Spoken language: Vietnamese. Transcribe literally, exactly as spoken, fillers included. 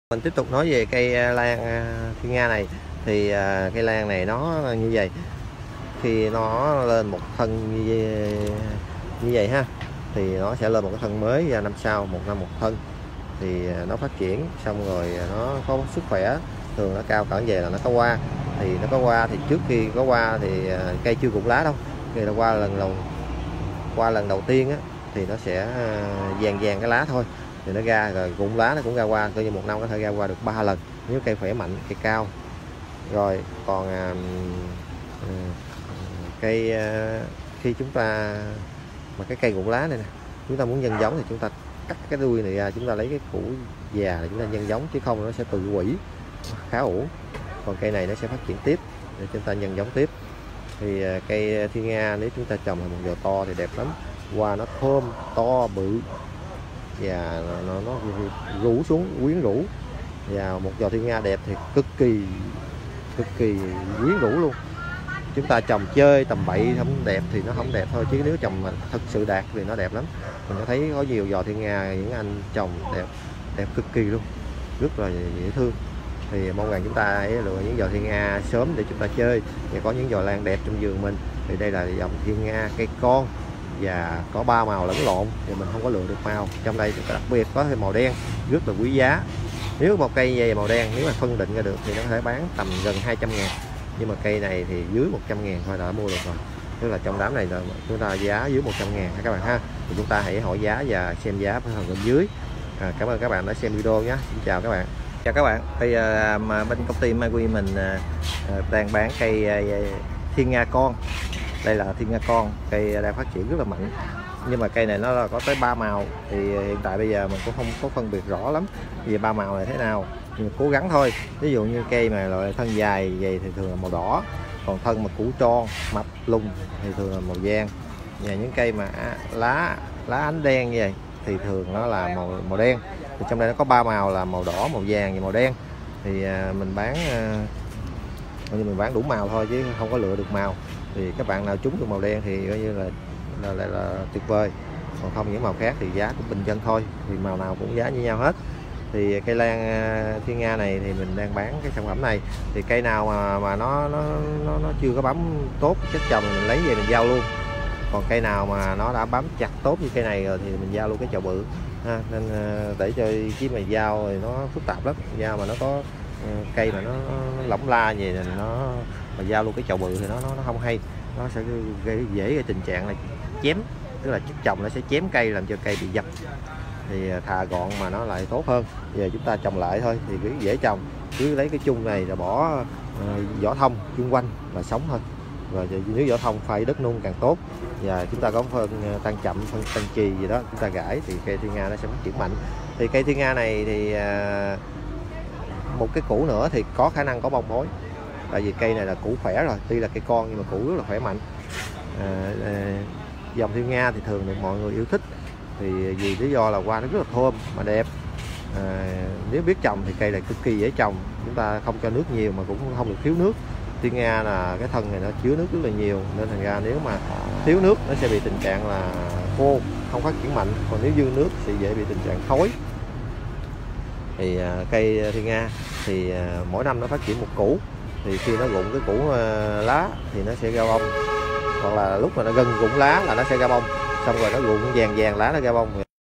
Mình tiếp tục nói về cây lan thiên nga này. Thì cây lan này nó như vậy, khi nó lên một thân như, như vậy ha, thì nó sẽ lên một cái thân mới và năm sau một năm một thân. Thì nó phát triển xong rồi nó có sức khỏe, thường nó cao cỡ về là nó có hoa. Thì nó có hoa thì trước khi có hoa thì cây chưa rụng lá đâu, khi nó qua lần đầu qua lần đầu tiên á, thì nó sẽ vàng vàng cái lá thôi, thì nó ra rồi rụng lá nó cũng ra hoa, coi như một năm có thể ra hoa được ba lần nếu cây khỏe mạnh, cây cao. Rồi còn à, cây à, khi chúng ta mà cái cây rụng lá này nè, chúng ta muốn nhân giống thì chúng ta cắt cái đuôi này ra, chúng ta lấy cái củ già để chúng ta nhân giống, chứ không nó sẽ tự hủy, khá ổn. Còn cây này nó sẽ phát triển tiếp để chúng ta nhân giống tiếp. Thì à, cây thiên nga nếu chúng ta trồng thành một giò to thì đẹp lắm, hoa nó thơm to bự và nó, nó rủ xuống quyến rũ, và một giò thiên nga đẹp thì cực kỳ cực kỳ quyến rũ luôn. Chúng ta trồng chơi tầm bậy không đẹp thì nó không đẹp thôi, chứ nếu trồng mà thật sự đạt thì nó đẹp lắm. Mình có thấy có nhiều giò thiên nga những anh trồng đẹp đẹp cực kỳ luôn, rất là dễ thương. Thì mong rằng chúng ta hãy lựa những giò thiên nga sớm để chúng ta chơi, và có những giò lan đẹp trong vườn mình. Thì đây là dòng thiên nga cây con và có ba màu lẫn lộn, thì mình không có lựa được màu. Trong đây đặc biệt có thêm màu đen rất là quý giá. Nếu một cây về màu đen, nếu mà phân định ra được thì nó có thể bán tầm gần hai trăm ngàn, nhưng mà cây này thì dưới một trăm ngàn thôi đã mua được rồi. Tức là trong đám này là chúng ta giá dưới một trăm ngàn các bạn ha. Thì chúng ta hãy hỏi giá và xem giá ở phần bên dưới. À, cảm ơn các bạn đã xem video nhé. Xin chào các bạn. Chào các bạn. Bây giờ mà bên công ty Mai mình à, đang bán cây à, thiên nga con. Đây là thiên nga con, cây đang phát triển rất là mạnh, nhưng mà cây này nó là có tới ba màu. Thì hiện tại bây giờ mình cũng không có phân biệt rõ lắm về ba màu này thế nào, nhưng mà cố gắng thôi. Ví dụ như cây mà loại thân dài vậy thì thường là màu đỏ, còn thân mà củ tròn mập lùng thì thường là màu vàng. Và những cây mà lá lá ánh đen như vậy thì thường nó là màu màu đen. Thì trong đây nó có ba màu là màu đỏ, màu vàng và màu đen. Thì mình bán như mình bán đủ màu thôi chứ không có lựa được màu. Thì các bạn nào trúng được màu đen thì coi như là là, là, là tuyệt vời, còn không những màu khác thì giá cũng bình dân thôi, thì màu nào cũng giá như nhau hết. Thì cây lan thiên nga này thì mình đang bán cái sản phẩm này. Thì cây nào mà mà nó nó nó, nó chưa có bám tốt chất trồng thì mình lấy về mình giao luôn. Còn cây nào mà nó đã bám chặt tốt như cây này rồi thì mình giao luôn cái chậu bự ha. Nên để cho chứ mà giao thì nó phức tạp lắm, giao mà nó có cây mà nó, nó lỏng la vậy là nó mà giao luôn cái chậu bự thì nó nó, nó không hay, nó sẽ gây dễ gây tình trạng là chém, tức là chất trồng nó sẽ chém cây làm cho cây bị dập. Thì thà gọn mà nó lại tốt hơn. Giờ chúng ta trồng lại thôi thì cứ dễ trồng, cứ lấy cái chung này là bỏ uh, vỏ thông chung quanh là sống thôi. Rồi nếu vỏ thông phai đất nung càng tốt, và chúng ta có phân tăng chậm, phân tăng trì gì đó chúng ta gãi thì cây thiên nga nó sẽ phát triển mạnh. Thì cây thiên nga này thì uh, một cái củ nữa thì có khả năng có bông mối, tại vì cây này là củ khỏe rồi, tuy là cây con nhưng mà củ rất là khỏe mạnh. À, à, dòng thiên nga thì thường được mọi người yêu thích, thì vì lý do là hoa nó rất là thơm mà đẹp. À, nếu biết trồng thì cây này cực kỳ dễ trồng, chúng ta không cho nước nhiều mà cũng không được thiếu nước. Thiên nga là cái thân này nó chứa nước rất là nhiều, nên thành ra nếu mà thiếu nước nó sẽ bị tình trạng là khô, không phát triển mạnh. Còn nếu dư nước thì dễ bị tình trạng thối. Thì à, cây thiên nga thì à, mỗi năm nó phát triển một củ, thì khi nó rụng cái củ à, lá thì nó sẽ ra bông, hoặc là lúc mà nó gần rụng lá là nó sẽ ra bông, xong rồi nó rụng vàng vàng lá nó ra bông.